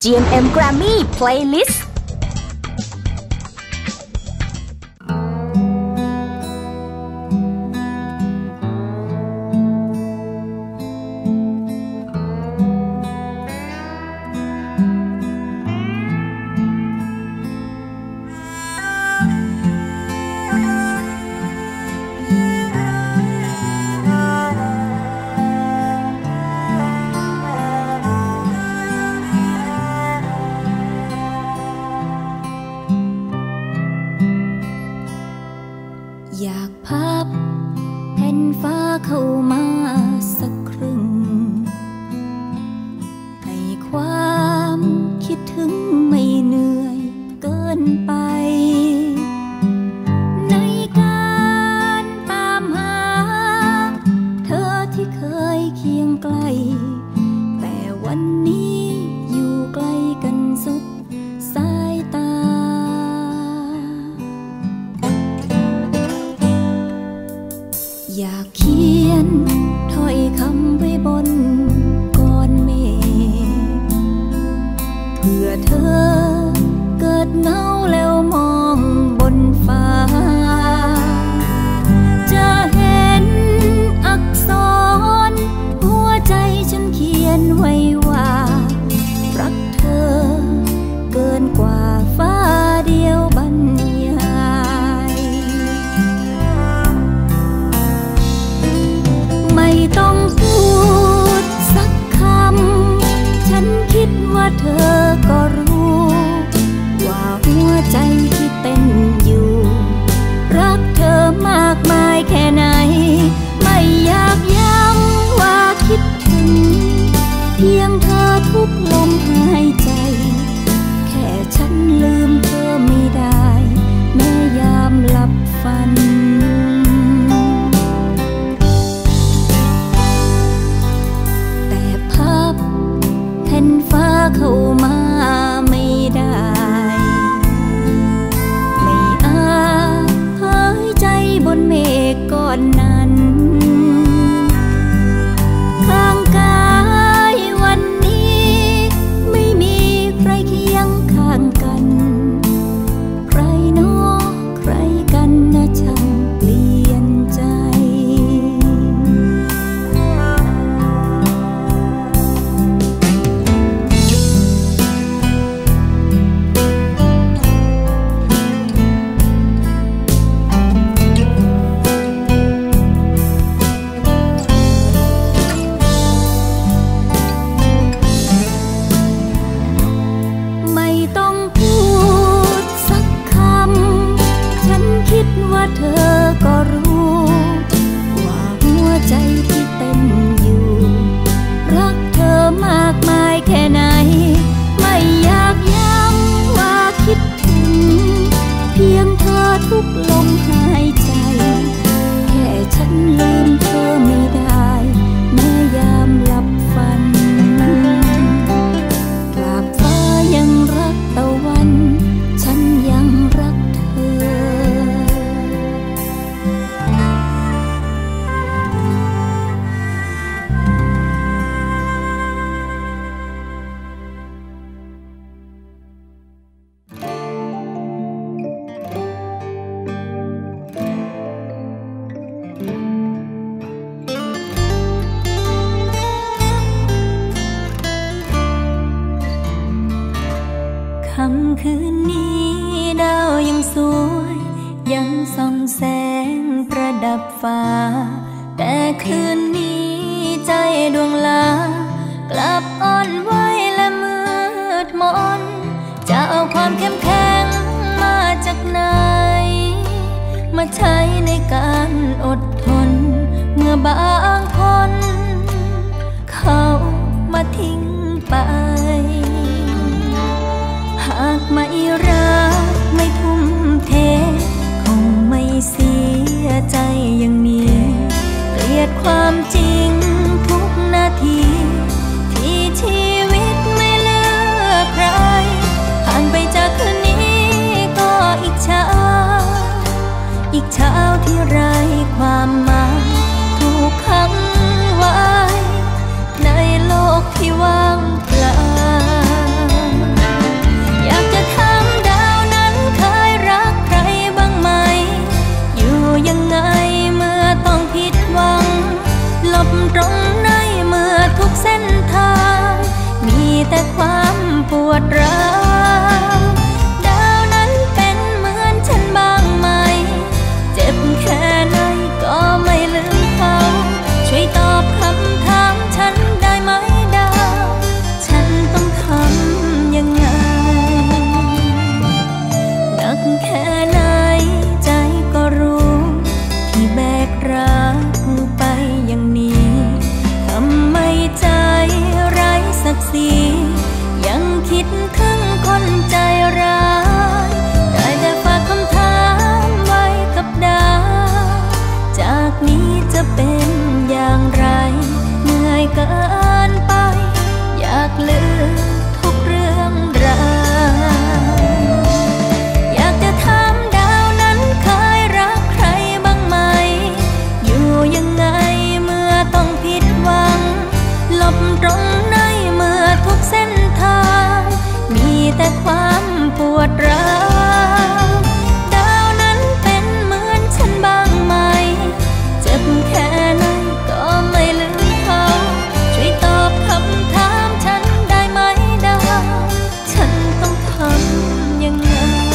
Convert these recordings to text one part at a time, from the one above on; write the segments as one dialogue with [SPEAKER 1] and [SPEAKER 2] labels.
[SPEAKER 1] GMM Grammy Playlistเช้าที่ไร้ความหมายถูกขังไว้ ที่ว่างเปล่าคิดถึงคนใจร้ายได้แต่ฝากคำถามไว้กับดาวจากนี้จะเป็นอย่างไรเหนื่อยเกินไปอยากลืมทุกเรื่องราวอยากจะถามดาวนั้นเคยรักใครบ้างไหมอยู่ยังไงเมื่อต้องผิดหวังหลบตรงไหนเมื่อทุกเส้นทางมีแต่ความปวดร้าวดาวนั้นเป็นเหมือนฉันบ้างไหมเจ็บแค่ไหนก็ไม่ลืมเขาช่วยตอบคำถามฉันได้ไหมดาวฉันต้องทำยังไง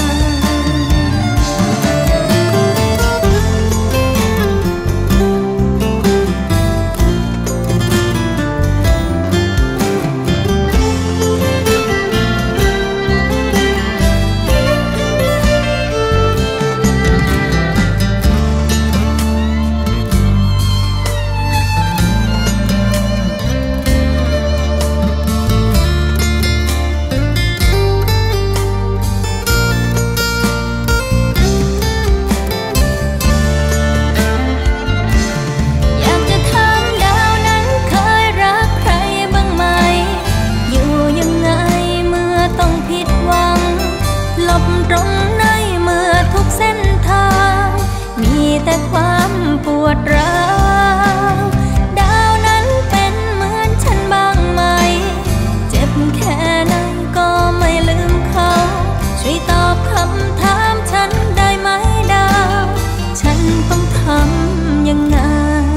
[SPEAKER 1] แต่ความปวดร้าวดาวนั้นเป็นเหมือนฉันบ้างไหมเจ็บแค่ไหนก็ไม่ลืมเขาช่วยตอบคำถามฉันได้ไหมดาวฉันต้องทำยังไง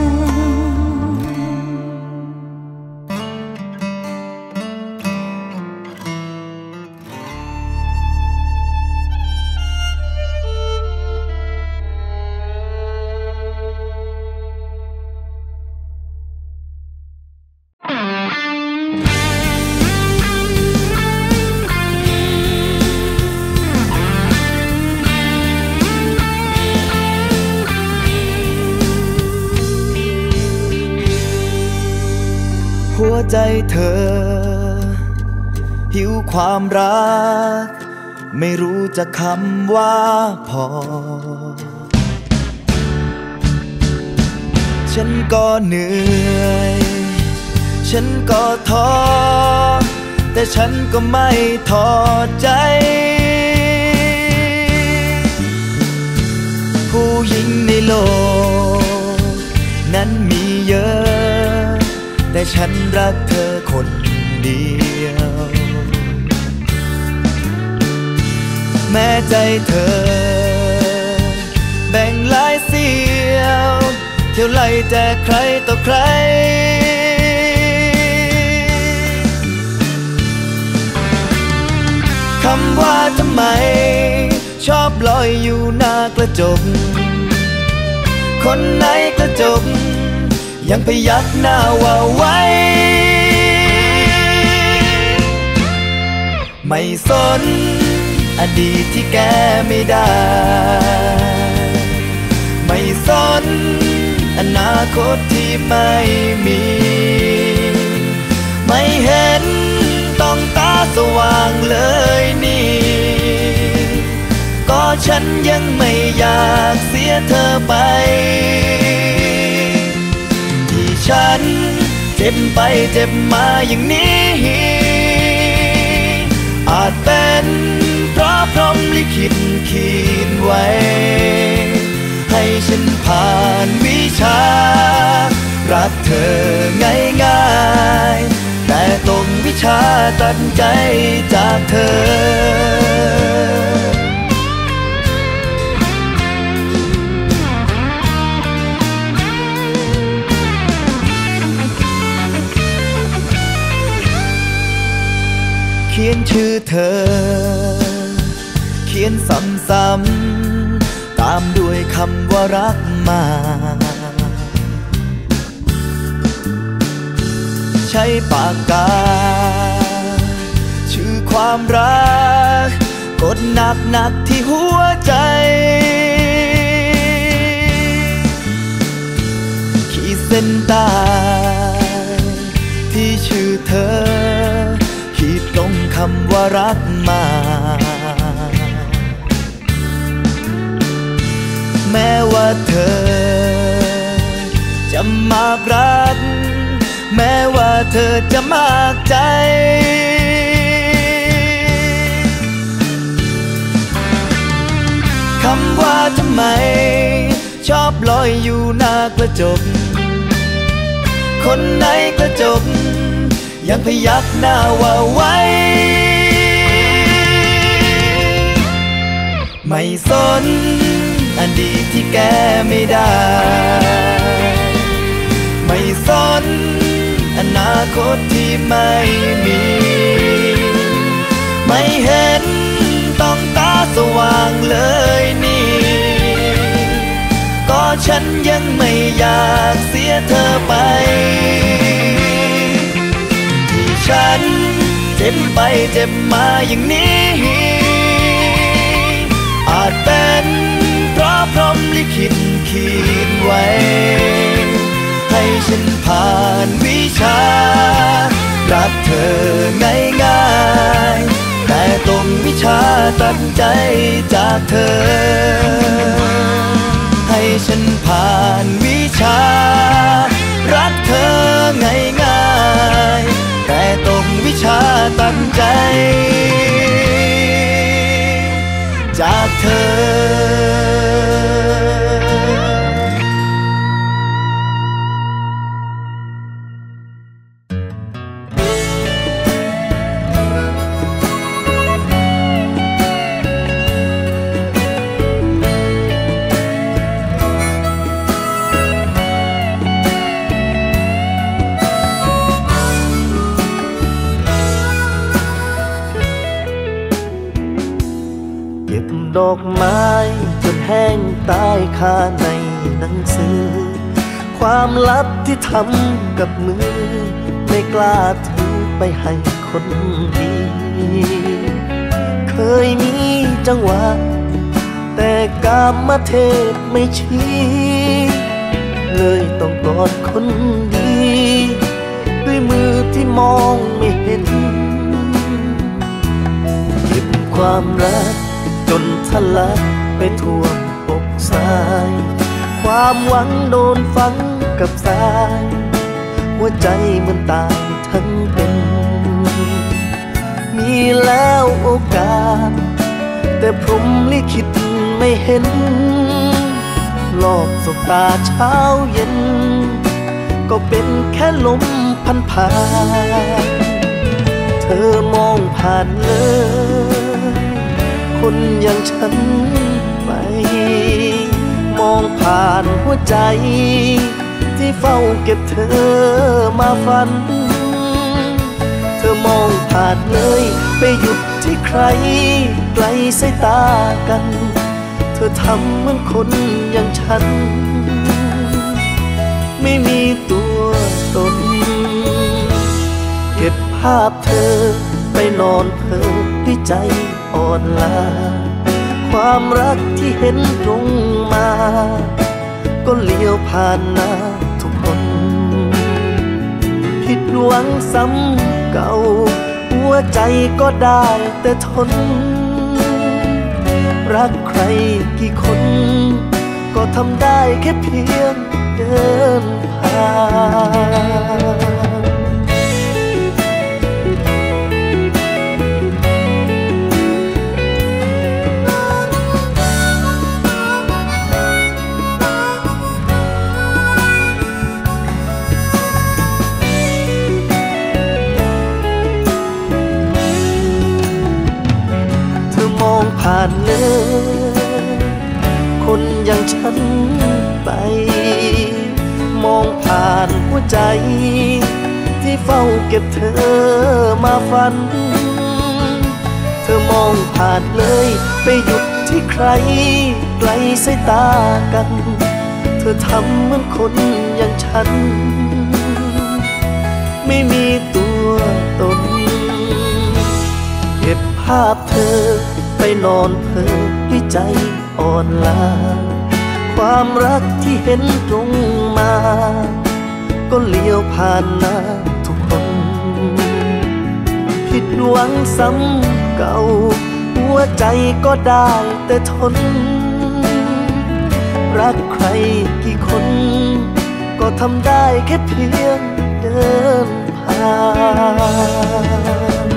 [SPEAKER 2] หัวใจเธอหิวความรักไม่รู้จะคำว่าพอฉันก็เหนื่อยฉันก็ท้อแต่ฉันก็ไม่ท้อใจผู้หญิงในโลกนั้นมีเยอะแต่ฉันรักเธอคนเดียวแม้ใจเธอแบ่งหลายเสี้ยวเที่ยวไล่แต่ใครต่อใครคำว่าทำไมชอบลอยอยู่หน้ากระจกคนในกระจกยังพยักหน้าว่าไว้ไม่สนอดีตที่แก้ไม่ได้ไม่สนอนาคตที่ไม่มีไม่เห็นต้องตาสว่างเลยนี่ก็ฉันยังไม่อยากเสียเธอไปฉันเจ็บไปเจ็บมาอย่างนี้อาจเป็นเพราะพรหมลิขิตขีดไว้ให้ฉันผ่านวิชารักเธอง่ายๆแต่ตรงวิชาตัดใจจากเธอเขียนชื่อเธอเขียนซ้ำๆตามด้วยคำว่ารักมาใช้ปากกาชื่อความรักกดหนักที่หัวใจขีดเส้นใต้ที่ชื่อเธอขีดตรงคำว่ารักมาแม้ว่าเธอจะมากรักแม้ว่าเธอจะมากใจคำว่าทำไมชอบลอยอยู่หน้ากระจกคนในกระจกยังพยักหน้าว่าไว้ไม่สนอดีตที่แก้ไม่ได้ไม่สนอนาคตที่ไม่มีไม่เห็นต้องตาสว่างเลยนี่ก็ฉันยังไม่อยากเสียเธอไปที่ฉันเจ็บไปเจ็บมาอย่างนี้อาจเป็นเพราะพรหมลิขิตขีดไว้ให้ฉันผ่านวิชารักเธอง่ายๆแต่ต้องวิชาตัดใจจากเธอให้ฉันผ่านวิชารักเธอง่ายๆแต่ต้องวิชาตัดใจจากเธอดอกไม้จนแห้งตายคาในหนังสือความลับที่ทำกับมือไม่กล้าถือไปให้คนดีเคยมีจังหวะแต่กามเทพไม่ชี้เลยต้องกอดคนดีด้วยมือที่มองไม่เห็นเก็บความรักจนทะลักไปท่วมอกสายความหวังโดนฝังกับสายหัวใจมันตายทั้งเป็นมีแล้วโอกาสแต่พรหมลิขิตไม่เห็นหลอกสบตาเช้าเย็นก็เป็นแค่ลมพันผ่านเธอมองผ่านเลยคนอย่างฉันไปมองผ่านหัวใจที่เฝ้าเก็บเธอมาฝันเธอมองผ่านเลยไปหยุดที่ใครไกลสายตากันเธอทำเหมือนคนอย่างฉันไม่มีตัวตนเก็บภาพเธอไปนอนเพ้อด้วยใจอ่อนล้าความรักที่เห็นตรงมาก็เลี้ยวผ่านหน้าทุกคนผิดหวังซ้ำเก่าหัวใจก็ได้แต่ทนรักใครกี่คนก็ทำได้แค่เพียงเดินผ่านผ่านเลยคนอย่างฉันไปมองผ่านหัวใจที่เฝ้าเก็บเธอมาฝันเธอมองผ่านเลยไปหยุดที่ใครไกลสายตากันเธอทำเหมือนคนอย่างฉันไม่มีตัวตนเก็บภาพเธอไปนอนเพ้อด้วยใจอ่อนล้าความรักที่เห็นตรงมาก็เลี้ยวผ่านหน้าทุกคนผิดหวังซ้ำเก่าหัวใจก็ได้แต่ทนรักใครกี่คนก็ทำได้แค่เพียงเดินผ่าน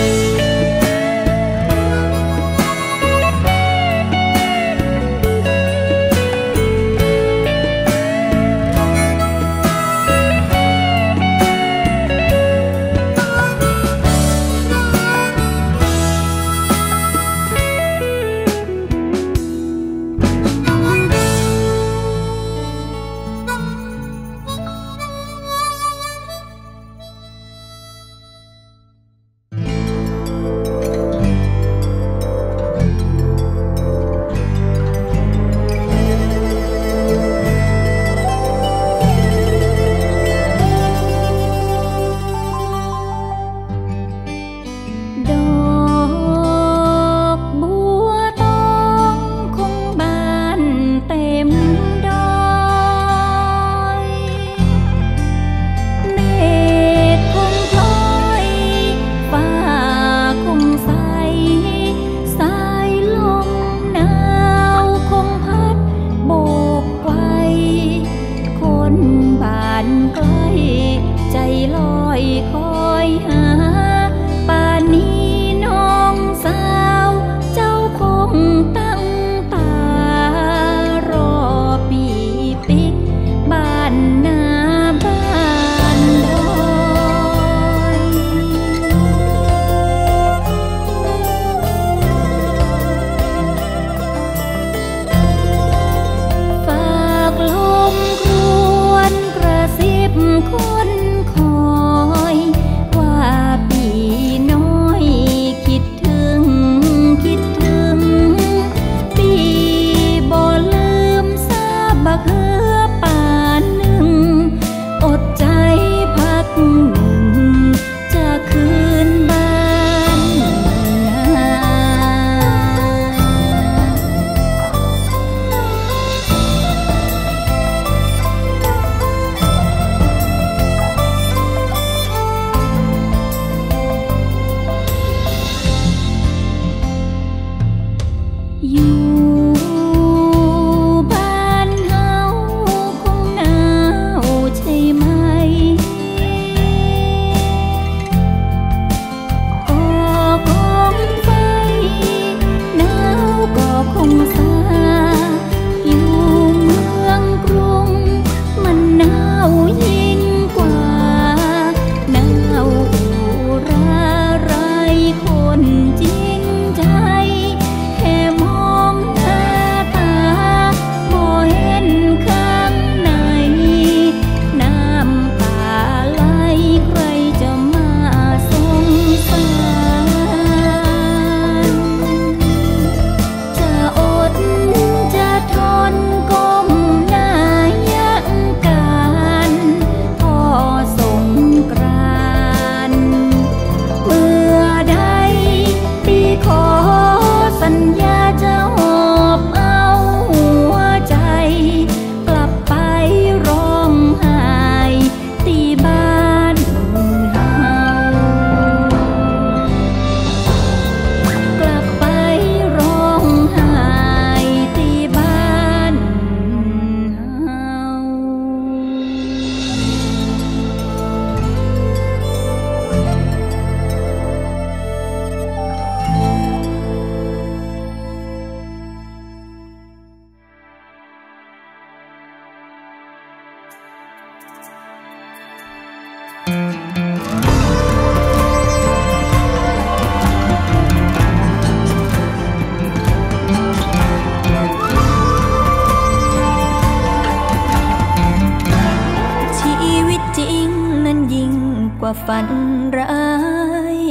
[SPEAKER 1] ฝันร้าย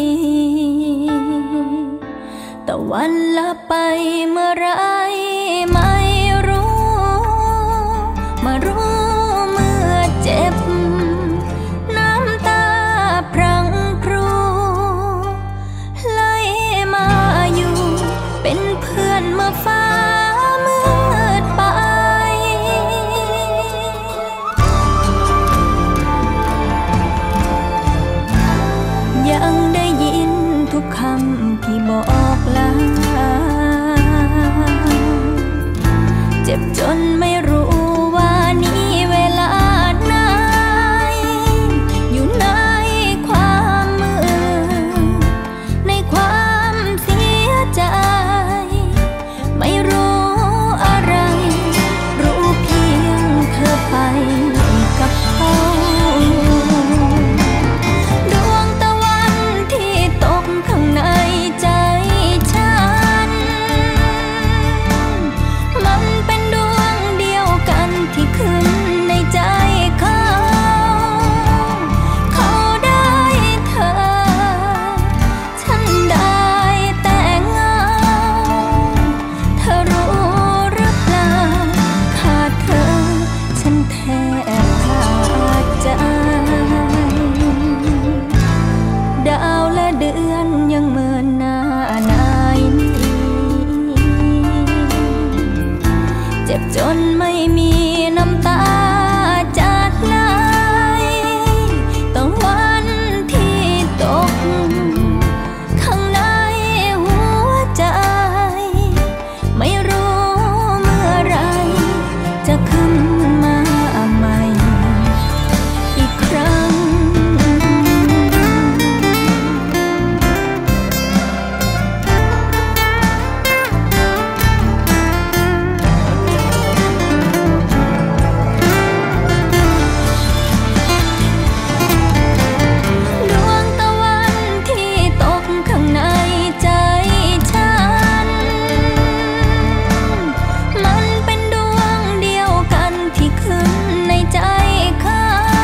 [SPEAKER 1] แต่วันละไปเมื่อไรไม่รู้มารู้เมื่อเจ็บน้ำตาพรั่งพรูไหลมาอยู่เป็นเพื่อนเมื่อฟ้ามืดไปยังได้ยินบอกลาเจ็บจนไม่รู้ว่านี้เวลาไหนอยู่ในความมืดในความเสียใจไม่รู้อะไรรู้เพียงเธอไปกับเขาดวงตะวันที่ตกข้างในใจฉันมันเป็นดวงเดียวกันที่ขึ้นในใจเขาเขาได้เธอฉันได้แต่เงาเธอรู้หรือเปล่าขาดเธอฉันแทบขาดใจดาวและเดือนยังเหมือนหน้านายนี้เจ็บจนไม่มีน้ำตาจะไหลต้องวันที่ตกข้างในหัวใจไม่รู้เมื่อไรจะขึ้นมาใหม่อีกครั้งดวงตะวันที่ตกข้างในใจฉันมันเป็นดวงเดียวกันที่ขึ้นในใจเขา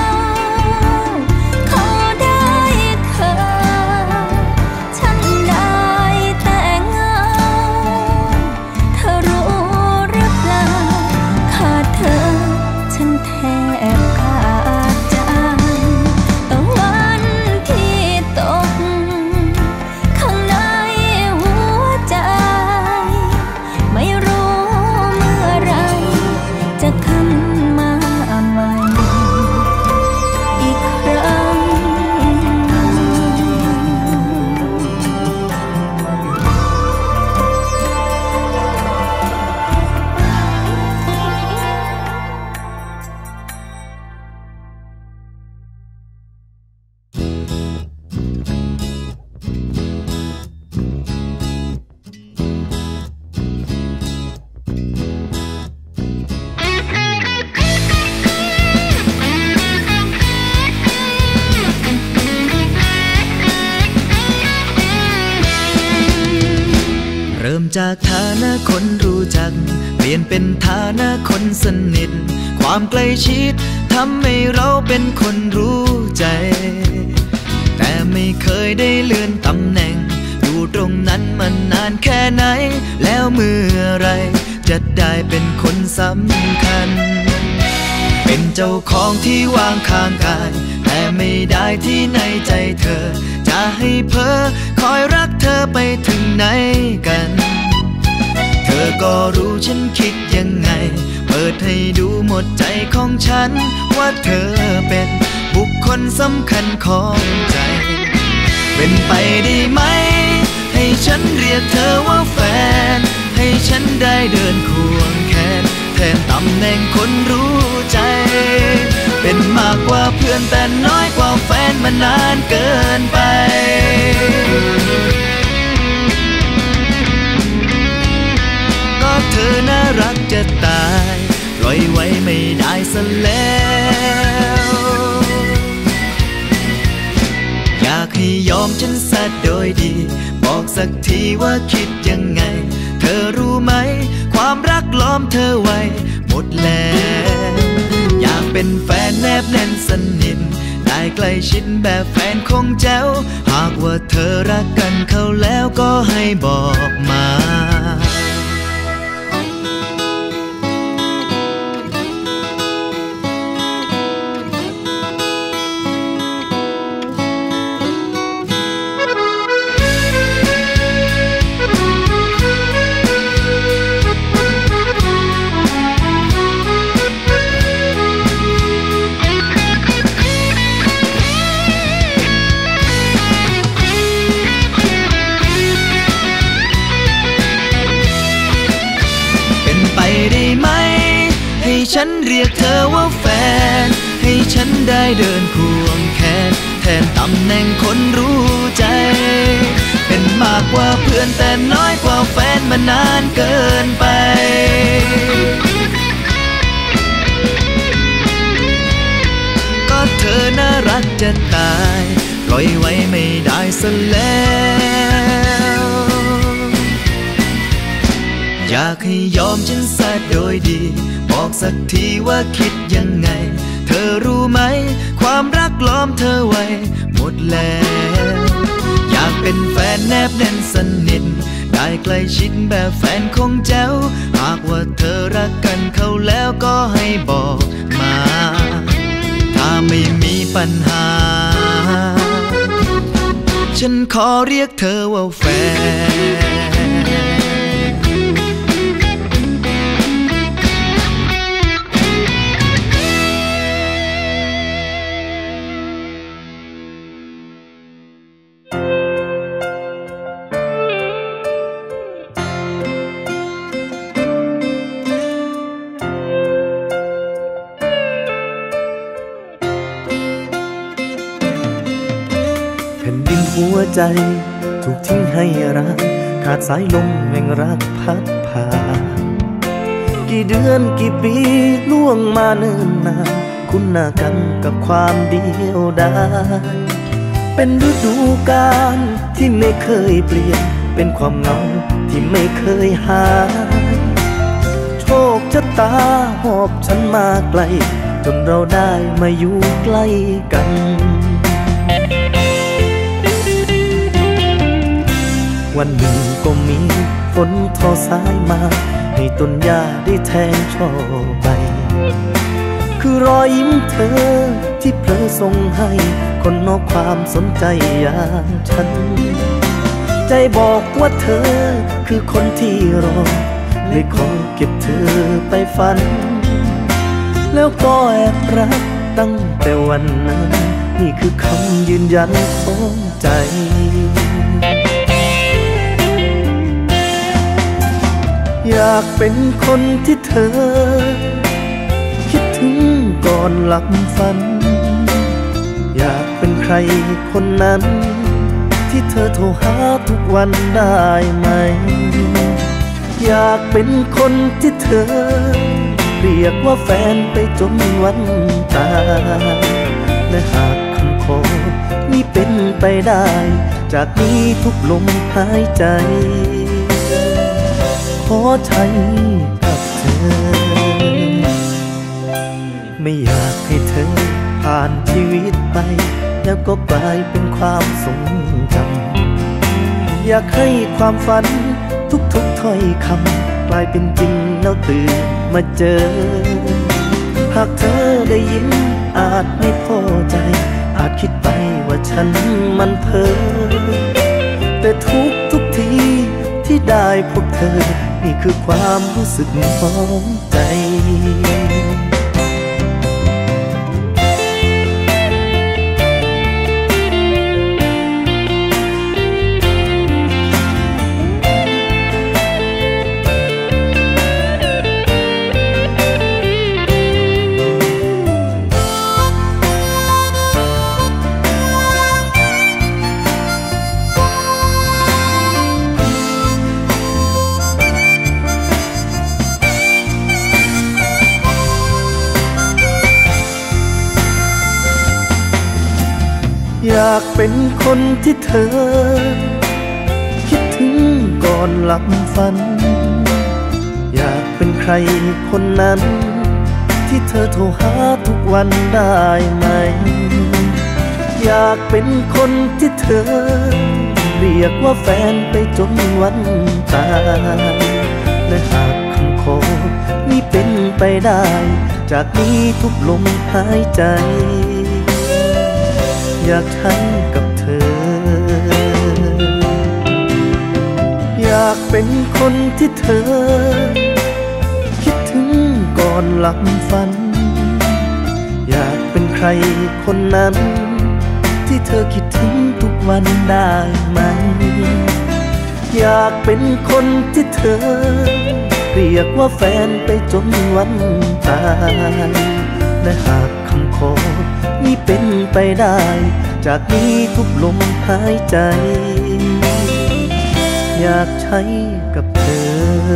[SPEAKER 1] เขาได้เธอฉันได้แต่เงาเธอรู้หรือเปล่าขาดเธอฉันแทบขาดใจต่อวันที่ตกข้างในหัวใจไม่รู้เมื่อไรจะขึ้นมาใหม่อีกครั้ง
[SPEAKER 2] เริ่มจากฐานะคนรู้จักเปลี่ยนเป็นฐานะคนสนิทความใกล้ชิดทำให้เราเป็นคนรู้ใจ แต่ไม่เคยได้เลื่อนตำแหน่งอยู่ตรงนั้นมานานแค่ไหนแล้วเมื่อไรจะได้เป็นคนสำคัญ เป็นเจ้าของที่วางข้างกายแต่ไม่ได้ที่ในใจเธอจะให้เพ้อคอยรักเธอไปถึงไหนกัน เธอก็รู้ฉันคิดยังไงเปิดให้ดูหมดใจของฉันว่าเธอเป็นบุคคลสำคัญของใจ เป็นไปได้ไหมให้ฉันเรียกเธอว่าแฟนให้ฉันได้เดินควงแขนแทนตำแหน่งคนรู้ใจ เป็นมากกว่าเพื่อนแต่น้อยกว่าแฟนมานานเกินไป ก็เธอน่ารักจะตายปล่อยไว้ไม่ได้ซะแล้วอยากให้ยอมฉันซะโดยดีบอกสักทีว่าคิดยังไงเธอรู้ไหมความรักล้อมเธอไว้หมดแล้วอยากเป็นแฟนแนบแน่นสนิทได้ใกล้ชิดแบบแฟนคงแจ๋วหากว่าเธอรักกันเขาแล้วก็ให้บอกมาฉันเรียกเธอว่าแฟนให้ฉันได้เดินควงแขนแทนตำแหน่งคนรู้ใจเป็นมากกว่าเพื่อนแต่น้อยกว่าแฟนมานานเกินไปก็เธอน่ารักจะตายปล่อยไว้ไม่ได้ซะแล้วอยากให้ยอมฉันซะโดยดีบอกสักทีว่าคิดยังไงเธอรู้ไหมความรักล้อมเธอไว้หมดแล้วอยากเป็นแฟนแนบแน่นสนิทได้ใกล้ชิดแบบแฟนคงแจ๋วหากว่าเธอรักกันเขาแล้วก็ให้บอกมาถ้าไม่มีปัญหาฉันขอเรียกเธอว่าแฟนหัวใจถูกทิ้งให้รักขาดสายลมแห่งรักพัดผ่านกี่เดือนกี่ปีล่วงมาเนิ่นนานคุ้นหน้ากันกับความเดียวดายเป็นฤดูกาลที่ไม่เคยเปลี่ยนเป็นความเหงาที่ไม่เคยหายโชคชะตาหอบฉันมาไกลจนเราได้มาอยู่ใกล้กันวันหนึ่งก็มีฝนทอสายมาให้ต้นหญ้าได้แทงช่อใบคือรอยยิ้มเธอที่เพลอส่งให้คนนอกความสนใจอย่างฉันใจบอกว่าเธอคือคนที่รอเลยขอเก็บเธอไปฝันแล้วก็แอบรักตั้งแต่วันนั้นนี่คือคำยืนยันของใจอยากเป็นคนที่เธอคิดถึงก่อนหลับฝันอยากเป็นใครคนนั้นที่เธอโทรหาทุกวันได้ไหมอยากเป็นคนที่เธอเรียกว่าแฟนไปจนวันตายและหากคำขอนี้เป็นไปได้จากนี้ทุกลมหายใจขอใช้กับเธอไม่อยากให้เธอผ่านชีวิตไปแล้วก็กลายเป็นความทรงจำอยากให้ความฝันทุกๆถ้อยคำกลายเป็นจริงแล้วตื่นมาเจอหากเธอได้ยินอาจไม่พอใจอาจคิดไปว่าฉันมันเพ้อแต่ทุกทีที่ได้พบเธอนี่คือความรู้สึกของใจอยากเป็นคนที่เธอคิดถึงก่อนหลับฝันอยากเป็นใครคนนั้นที่เธอโทรหาทุกวันได้ไหมอยากเป็นคนที่เธอเรียกว่าแฟนไปจนวันตายและหากคำขอนี้เป็นไปได้จากนี้ทุกลมหายใจอยากใช้กับเธออยากเป็นคนที่เธอคิดถึงก่อนหลับฝันอยากเป็นใครคนนั้นที่เธอคิดถึงทุกวันได้ไหมอยากเป็นคนที่เธอเรียกว่าแฟนไปจนวันตายและหากคำขอนี้เป็นไปได้จากนี้ทุกลมหายใจอยากใช้กับเธอ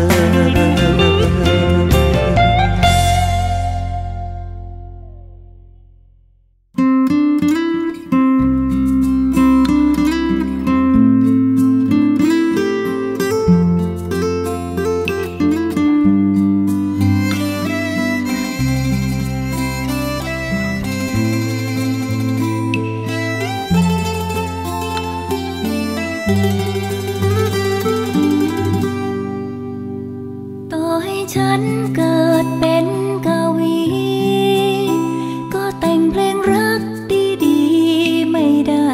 [SPEAKER 1] ฉันเกิดเป็นกวีก็แต่งเพลงรักดีๆไม่ได้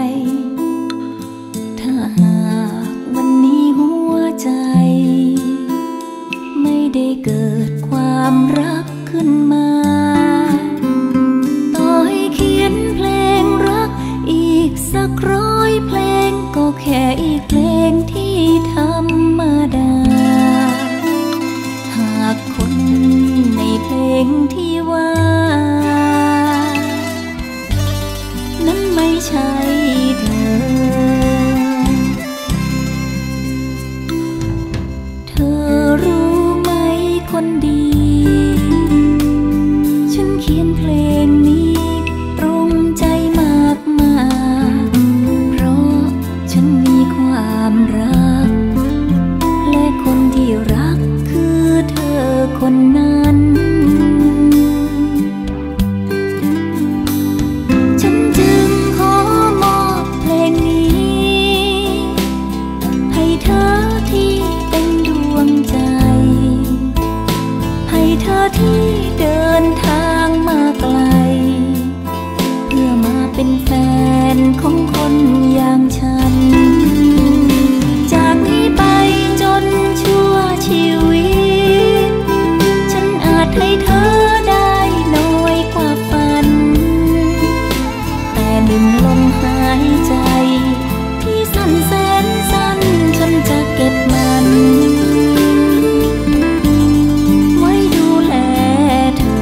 [SPEAKER 1] ถ้าหากวันนี้หัวใจไม่ได้เกิดความรักขึ้นมาต่อให้เขียนเพลงรักอีกสัก100เพลงก็แค่อีกเพลงที่ธรรมดาคนในเพลงที่ว่านั้นไม่ใช่เธอเธอรู้ไหมคนดีฉันเขียนเพลงนี้ตรงใจมากๆเพราะฉันมีความรักและคนที่รักคนนั้นฉันจึงขอมอบเพลงนี้ให้เธอที่เป็นดวงใจให้เธอที่เดินทางมาไกลเพื่อมาเป็นแฟนของคนอย่างฉันจากนี้ไปจนชั่วชีวิตให้เธอได้น้อยกว่าฝันแต่หนึ่งลมหายใจที่สั้นแสนสั้นฉันจะเก็บมันไว้ดูแลเธอ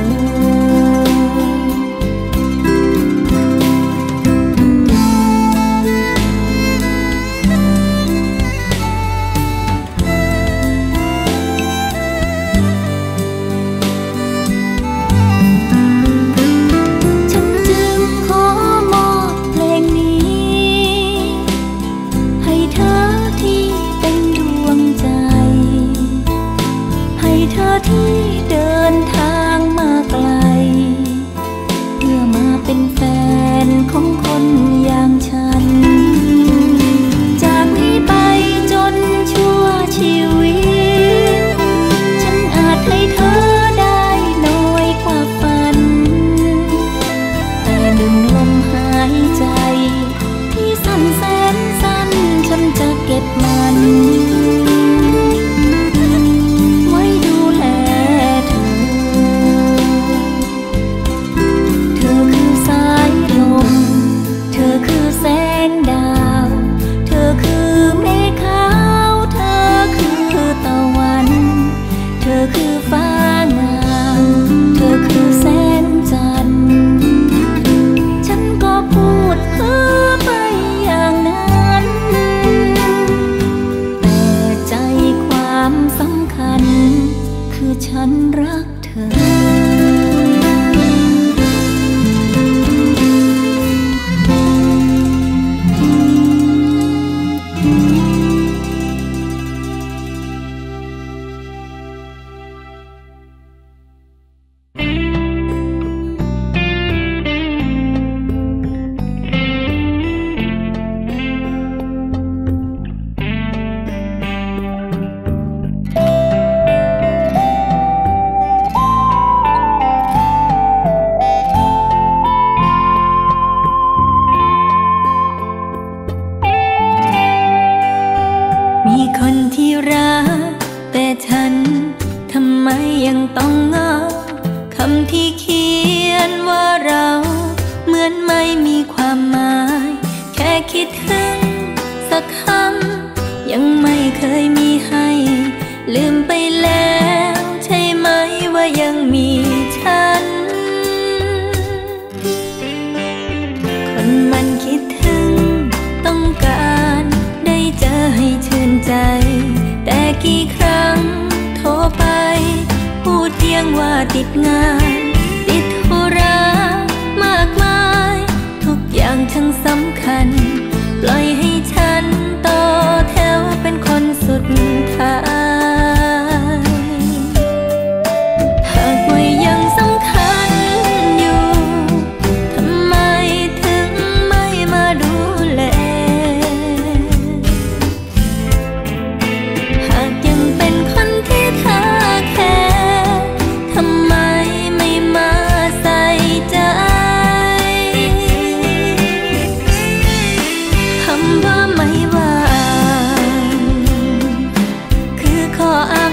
[SPEAKER 1] ที่เดินทางมาไกลเพื่อมาเป็นแฟนของคนอย่างฉันจากนี้ไปจนชั่วชีวิตฉันอาจให้เธอได้น้อยกว่าฝันแต่หนึ่งลมหายใจที่สั้นแสนสั้นฉันจะเก็บมันฉันรักเธอยังต้องเหงาคำที่เขียนว่าเราเหมือนไม่มีความหมายแค่คิดถึงสักคำยังไม่เคยมีให้ลืมไปแล้วกี่ครั้งโทรไปพูดเพียงว่าติดงานติดธุระมากมายทุกอย่างช่างสำคัญปล่อยให้ฉันต่อแถวเป็นคนสุดท้ายหากว่ายังสำคัญอยู่ทำไมถึงไม่มาดูแลหากยังเป็นคนที่เธอแคร์ทำไมไม่มาใส่ใจคำว่าไม่ว่างคือข้ออ้าง